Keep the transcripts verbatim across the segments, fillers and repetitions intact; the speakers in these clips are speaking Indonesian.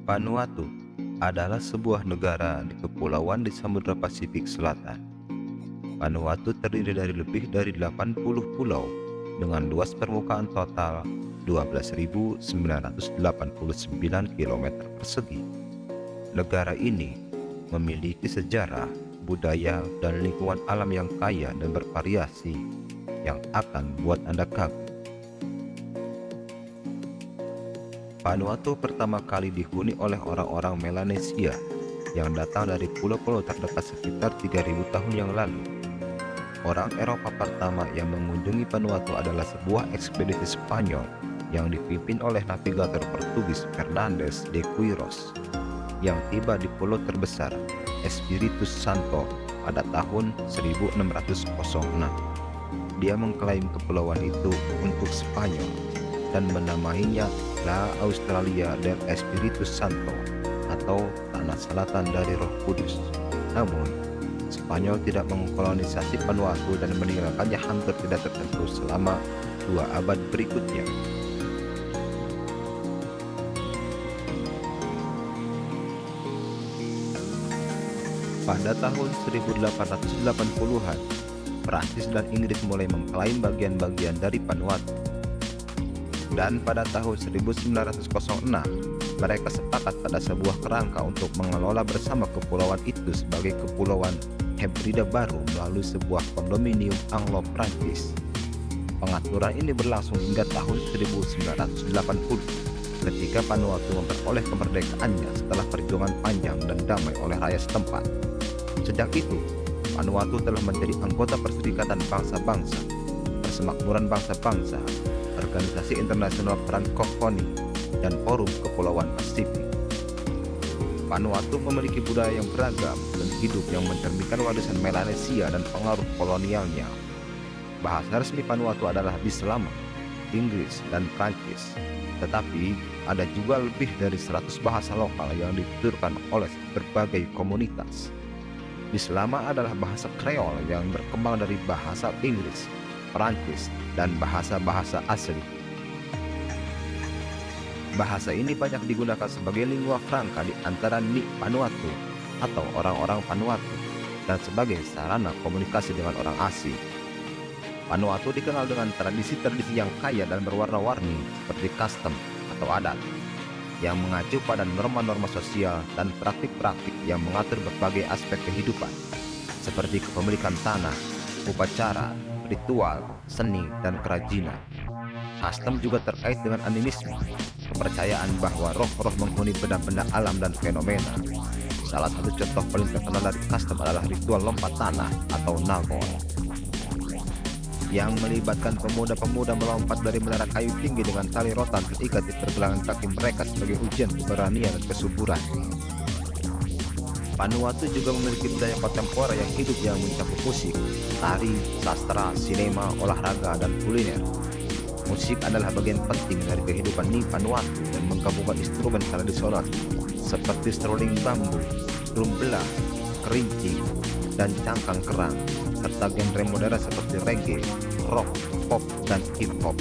Vanuatu adalah sebuah negara di kepulauan di Samudra Pasifik Selatan. Vanuatu terdiri dari lebih dari delapan puluh pulau dengan luas permukaan total dua belas ribu sembilan ratus delapan puluh sembilan kilometer persegi. Negara ini memiliki sejarah, budaya, dan lingkungan alam yang kaya dan bervariasi yang akan buat Anda kagum. Vanuatu pertama kali dihuni oleh orang-orang Melanesia yang datang dari pulau-pulau terdekat sekitar tiga ribu tahun yang lalu. Orang Eropa pertama yang mengunjungi Vanuatu adalah sebuah ekspedisi Spanyol yang dipimpin oleh navigator Portugis Fernandes de Queiroz yang tiba di pulau terbesar Espiritu Santo pada tahun seribu enam ratus enam. Dia mengklaim kepulauan itu untuk Spanyol dan menamainya La Australia del Espiritu Santo atau Tanah Selatan dari Roh Kudus. Namun, Spanyol tidak mengkolonisasi Vanuatu dan meninggalkannya hampir tidak tersentuh selama dua abad berikutnya. Pada tahun seribu delapan ratus delapan puluhan, Prancis dan Inggris mulai mengklaim bagian-bagian dari Vanuatu. Dan pada tahun seribu sembilan ratus enam, mereka sepakat pada sebuah kerangka untuk mengelola bersama kepulauan itu sebagai kepulauan Hebrida baru melalui sebuah kondominium Anglo-Prancis. Pengaturan ini berlangsung hingga tahun seribu sembilan ratus delapan puluh, ketika Vanuatu memperoleh kemerdekaannya setelah perjuangan panjang dan damai oleh rakyat setempat. Sejak itu, Vanuatu telah menjadi anggota Perserikatan Bangsa-Bangsa, Persemakmuran Bangsa-Bangsa, Organisasi Internasional Frankofoni, dan Forum Kepulauan Pasifik. Vanuatu memiliki budaya yang beragam dan hidup yang mencerminkan warisan Melanesia dan pengaruh kolonialnya. Bahasa resmi Vanuatu adalah Bislama, Inggris, dan Prancis. Tetapi ada juga lebih dari seratus bahasa lokal yang dituturkan oleh berbagai komunitas. Bislama adalah bahasa Kreol yang berkembang dari bahasa Inggris, Prancis, dan bahasa-bahasa asli. Bahasa ini banyak digunakan sebagai lingua franca di antara Ni Vanuatu atau orang-orang Vanuatu dan sebagai sarana komunikasi dengan orang asing. Vanuatu dikenal dengan tradisi-tradisi yang kaya dan berwarna-warni seperti custom atau adat yang mengacu pada norma-norma sosial dan praktik-praktik yang mengatur berbagai aspek kehidupan seperti kepemilikan tanah, upacara, ritual, seni, dan kerajinan. Custom juga terkait dengan animisme, kepercayaan bahwa roh-roh menghuni benda-benda alam dan fenomena. Salah satu contoh paling terkenal dari custom adalah ritual lompat tanah atau nagon, yang melibatkan pemuda-pemuda melompat dari menara kayu tinggi dengan tali rotan terikat di pergelangan kaki mereka sebagai ujian keberanian dan kesuburan. Vanuatu juga memiliki budaya kontemporer yang hidup yang mencakup musik, tari, sastra, sinema, olahraga, dan kuliner. Musik adalah bagian penting dari kehidupan Ni Vanuatu dan menggabungkan instrumen tradisional seperti seruling bambu, drum belah, kerinci, dan cangkang kerang, serta genre modern seperti reggae, rock, pop, dan hip hop.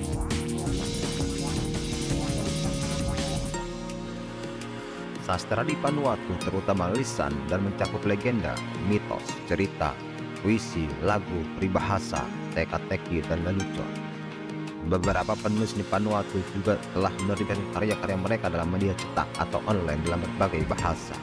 Sastra di Vanuatu terutama lisan dan mencakup legenda, mitos, cerita, puisi, lagu, peribahasa, teka-teki, dan lelucon. Beberapa penulis di Vanuatu juga telah menerbitkan karya-karya mereka dalam media cetak atau online dalam berbagai bahasa.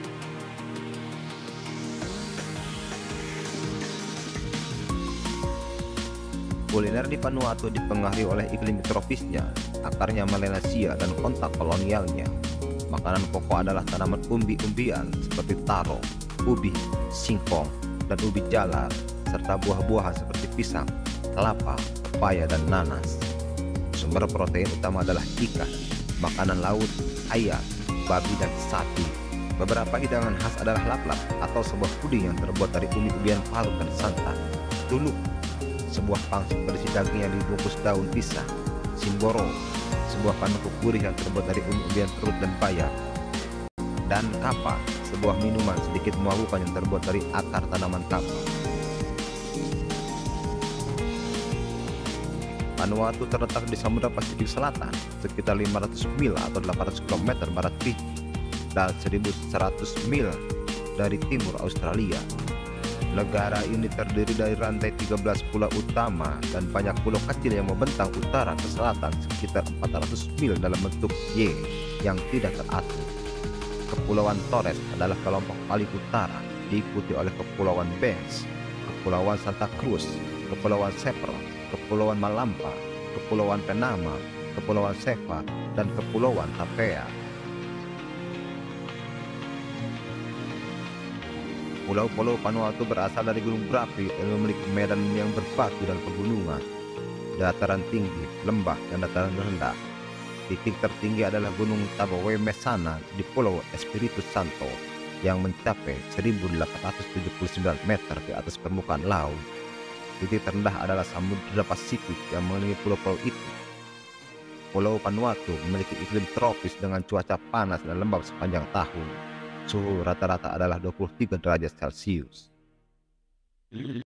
Kuliner di Vanuatu dipengaruhi oleh iklim tropisnya, akarnya Melanesia, dan kontak kolonialnya. Makanan pokok adalah tanaman umbi-umbian seperti taro, ubi, singkong, dan ubi jalar, serta buah-buahan seperti pisang, kelapa, pepaya, dan nanas. Sumber protein utama adalah ikan, makanan laut, ayam, babi, dan sapi. Beberapa hidangan khas adalah laplap atau sebuah puding yang terbuat dari umbi-umbian parut dan santan. Tuluk, sebuah pangsit berisi daging yang dibungkus daun pisang. Simboro, sebuah panekuk gurih yang terbuat dari umbi-umbian perut dan bayam. Dan kapa, sebuah minuman sedikit memabukkan yang terbuat dari akar tanaman kapa. Vanuatu terletak di Samudra Pasifik Selatan, sekitar lima ratus mil atau delapan ratus kilometer barat Fiji, dan seribu seratus mil dari timur Australia. Negara ini terdiri dari rantai tiga belas pulau utama dan banyak pulau kecil yang membentang utara ke selatan sekitar empat ratus mil dalam bentuk Y yang tidak teratur. Kepulauan Torres adalah kelompok paling utara, diikuti oleh Kepulauan Banks, Kepulauan Santa Cruz, Kepulauan Seppel, Kepulauan Malampa, Kepulauan Penama, Kepulauan Sefa, dan Kepulauan Tapea. Pulau-pulau Vanuatu berasal dari gunung berapi yang memiliki medan yang berbatu dan pegunungan, dataran tinggi, lembah, dan dataran rendah. Titik tertinggi adalah Gunung Taboe Mesana di Pulau Espiritu Santo yang mencapai seribu delapan ratus tujuh puluh sembilan meter di atas permukaan laut. Titik terendah adalah Samudra Pasifik yang mengelilingi pulau-pulau itu. Pulau Vanuatu memiliki iklim tropis dengan cuaca panas dan lembab sepanjang tahun. Suhu rata-rata adalah dua puluh tiga derajat Celcius.